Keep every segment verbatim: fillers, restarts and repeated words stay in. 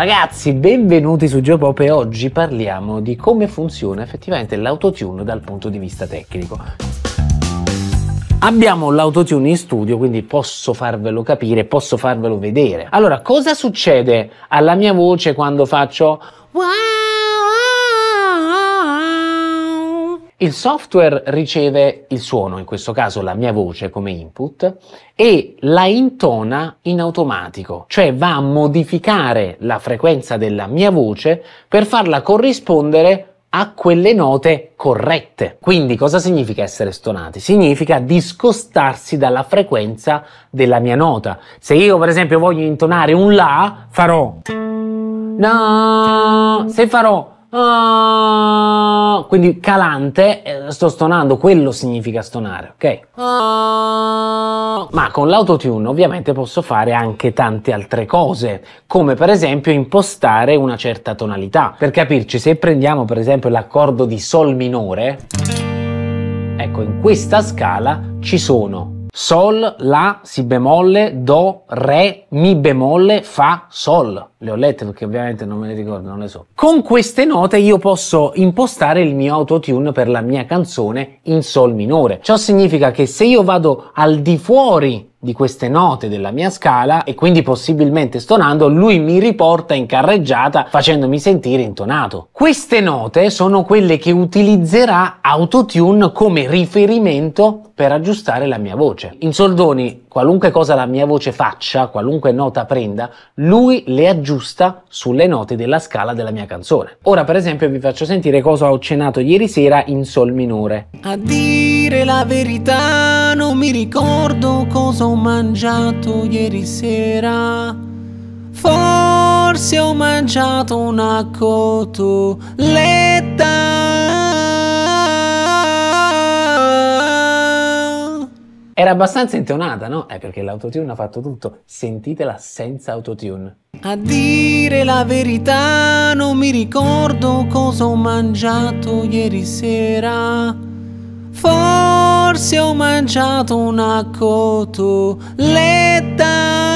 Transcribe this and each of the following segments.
ragazzi, benvenuti su Geopop e oggi parliamo di come funziona effettivamente l'autotune dal punto di vista tecnico. Abbiamo l'autotune in studio, quindi posso farvelo capire, posso farvelo vedere. Allora, cosa succede alla mia voce quando faccio wow? Il software riceve il suono, in questo caso la mia voce come input, e la intona in automatico, cioè va a modificare la frequenza della mia voce per farla corrispondere a quelle note corrette. Quindi cosa significa essere stonati? Significa discostarsi dalla frequenza della mia nota. Se io per esempio voglio intonare un La, farò No, se farò Ah, quindi calante, eh, sto stonando, quello significa stonare, ok? Ah. Ma con l'autotune ovviamente posso fare anche tante altre cose, come per esempio impostare una certa tonalità. Per capirci, se prendiamo per esempio l'accordo di Sol minore, ecco, in questa scala ci sono Sol, La, Si bemolle, Do, Re, Mi bemolle, Fa, Sol. Le ho lette perché ovviamente non me le ricordo, non le so. Con queste note io posso impostare il mio autotune per la mia canzone in Sol minore. Ciò significa che se io vado al di fuori di queste note della mia scala e quindi possibilmente stonando, lui mi riporta in carreggiata facendomi sentire intonato. Queste note sono quelle che utilizzerà Autotune come riferimento per aggiustare la mia voce. In soldoni, qualunque cosa la mia voce faccia, qualunque nota prenda, lui le aggiusta sulle note della scala della mia canzone. Ora per esempio vi faccio sentire cosa ho cenato ieri sera in Sol minore. A dire la verità non mi ricordo cosa ho mangiato ieri sera. Forse ho mangiato una cotoletta. Era abbastanza intonata, no? È perché l'autotune ha fatto tutto. Sentitela senza autotune. A dire la verità non mi ricordo cosa ho mangiato ieri sera. Forse ho mangiato una cotoletta.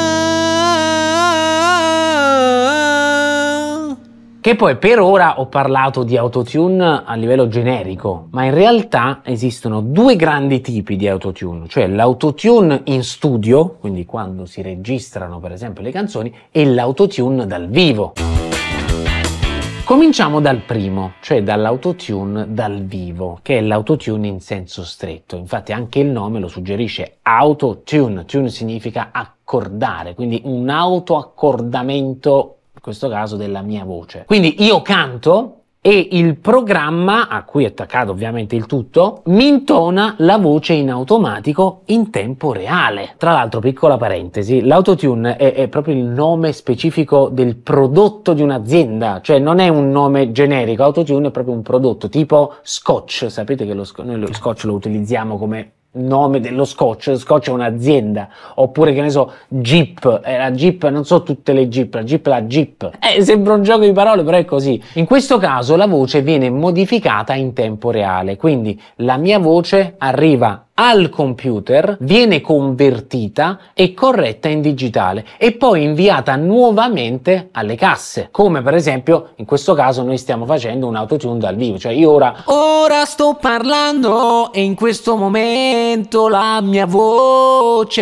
Che poi per ora ho parlato di autotune a livello generico, ma in realtà esistono due grandi tipi di autotune, cioè l'autotune in studio, quindi quando si registrano per esempio le canzoni, e l'autotune dal vivo. Cominciamo dal primo, cioè dall'autotune dal vivo, che è l'autotune in senso stretto. Infatti anche il nome lo suggerisce, autotune. Tune significa accordare, quindi un autoaccordamento, in questo caso della mia voce. Quindi io canto e il programma, a cui è attaccato ovviamente il tutto, mi intona la voce in automatico in tempo reale. Tra l'altro, piccola parentesi, l'autotune è, è proprio il nome specifico del prodotto di un'azienda, cioè non è un nome generico, autotune è proprio un prodotto, tipo Scotch. Sapete che lo, noi lo Scotch lo utilizziamo come nome dello Scotch, lo Scotch è un'azienda, oppure che ne so, Jeep, eh, la Jeep, non so tutte le Jeep, la Jeep è la Jeep, eh, sembra un gioco di parole però è così. In questo caso la voce viene modificata in tempo reale, quindi la mia voce arriva al computer, viene convertita e corretta in digitale e poi inviata nuovamente alle casse, come per esempio in questo caso noi stiamo facendo un autotune dal vivo, cioè io ora ora sto parlando e in questo momento la mia voce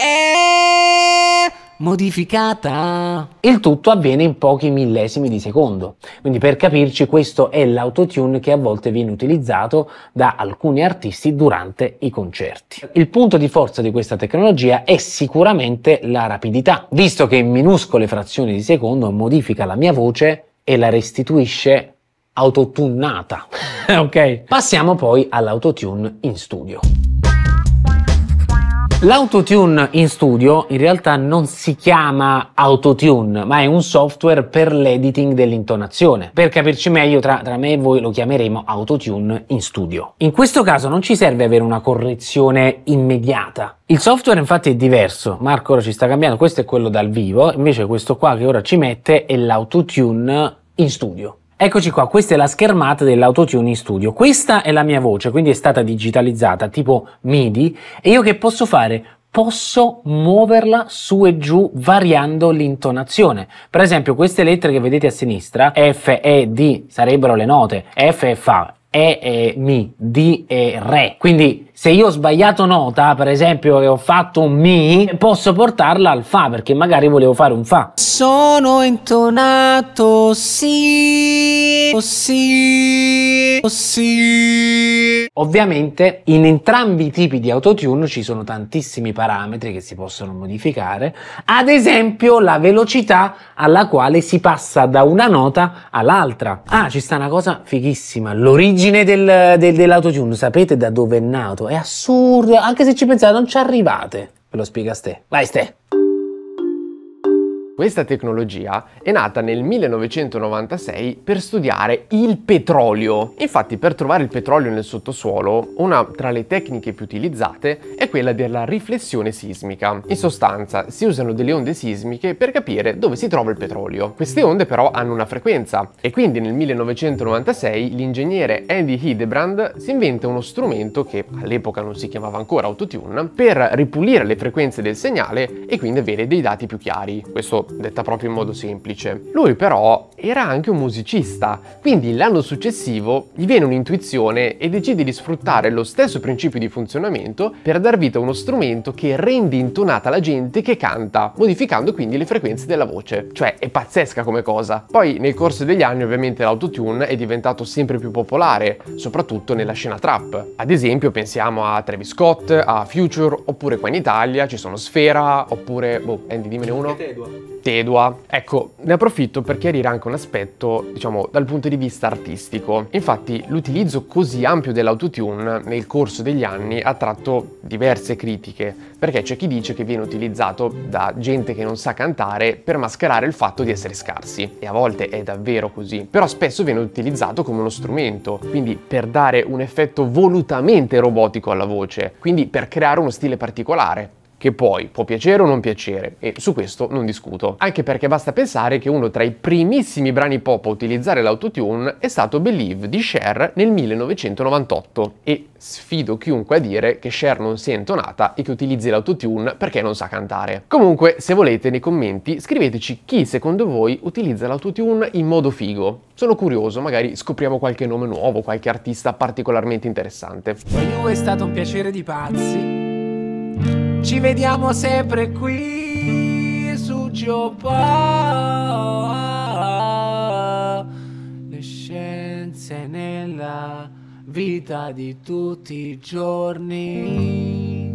è modificata. Il tutto avviene in pochi millesimi di secondo, quindi per capirci questo è l'autotune che a volte viene utilizzato da alcuni artisti durante i concerti. Il punto di forza di questa tecnologia è sicuramente la rapidità, visto che in minuscole frazioni di secondo modifica la mia voce e la restituisce autotunata. Ok? Passiamo poi all'autotune in studio. L'autotune in studio in realtà non si chiama autotune, ma è un software per l'editing dell'intonazione. Per capirci meglio, tra, tra me e voi lo chiameremo autotune in studio. In questo caso non ci serve avere una correzione immediata. Il software infatti è diverso. Marco ora ci sta cambiando, questo è quello dal vivo, invece questo qua che ora ci mette è l'autotune in studio. Eccoci qua, questa è la schermata dell'autotune in studio. Questa è la mia voce, quindi è stata digitalizzata tipo MIDI, e io che posso fare? posso muoverla su e giù variando l'intonazione. Per esempio queste lettere che vedete a sinistra, F, E, D, sarebbero le note, F e Fa, E e Mi, D e Re. Quindi se io ho sbagliato nota, per esempio che ho fatto un Mi, posso portarla al Fa perché magari volevo fare un Fa. Sono intonato sì, oh sì, oh sì. Ovviamente in entrambi i tipi di autotune ci sono tantissimi parametri che si possono modificare, ad esempio la velocità alla quale si passa da una nota all'altra. Ah, ci sta una cosa fighissima, l'origine del, del, dell'autotune, sapete da dove è nato? È assurdo, anche se ci pensate non ci arrivate. Ve lo spiega Ste. Vai Ste! Questa tecnologia è nata nel millenovecentonovantasei per studiare il petrolio. Infatti, per trovare il petrolio nel sottosuolo, una tra le tecniche più utilizzate è quella della riflessione sismica. In sostanza, si usano delle onde sismiche per capire dove si trova il petrolio. Queste onde però hanno una frequenza e quindi nel millenovecentonovantasei l'ingegnere Andy Hildebrand si inventa uno strumento che all'epoca non si chiamava ancora autotune per ripulire le frequenze del segnale e quindi avere dei dati più chiari. Questo detta proprio in modo semplice. Lui però era anche un musicista, quindi l'anno successivo gli viene un'intuizione e decide di sfruttare lo stesso principio di funzionamento per dar vita a uno strumento che rende intonata la gente che canta, modificando quindi le frequenze della voce. Cioè, è pazzesca come cosa. Poi nel corso degli anni ovviamente l'autotune è diventato sempre più popolare, soprattutto nella scena trap. Ad esempio pensiamo a Travis Scott, a Future, oppure qua in Italia ci sono Sfera, oppure, boh, Andy dimmene uno. Tedua. Ecco, ne approfitto per chiarire anche un aspetto, diciamo, dal punto di vista artistico. Infatti, l'utilizzo così ampio dell'autotune nel corso degli anni ha attratto diverse critiche, perché c'è chi dice che viene utilizzato da gente che non sa cantare per mascherare il fatto di essere scarsi, e a volte è davvero così, però spesso viene utilizzato come uno strumento, quindi per dare un effetto volutamente robotico alla voce, quindi per creare uno stile particolare, che poi può piacere o non piacere, e su questo non discuto. Anche perché basta pensare che uno tra i primissimi brani pop a utilizzare l'autotune è stato Believe di Cher nel millenovecentonovantotto, e sfido chiunque a dire che Cher non sia intonata e che utilizzi l'autotune perché non sa cantare. Comunque, se volete, nei commenti scriveteci chi secondo voi utilizza l'autotune in modo figo. Sono curioso, magari scopriamo qualche nome nuovo, qualche artista particolarmente interessante. Per you è stato un piacere di pazzi. Ci vediamo sempre qui su Geopa. Le scienze nella vita di tutti i giorni.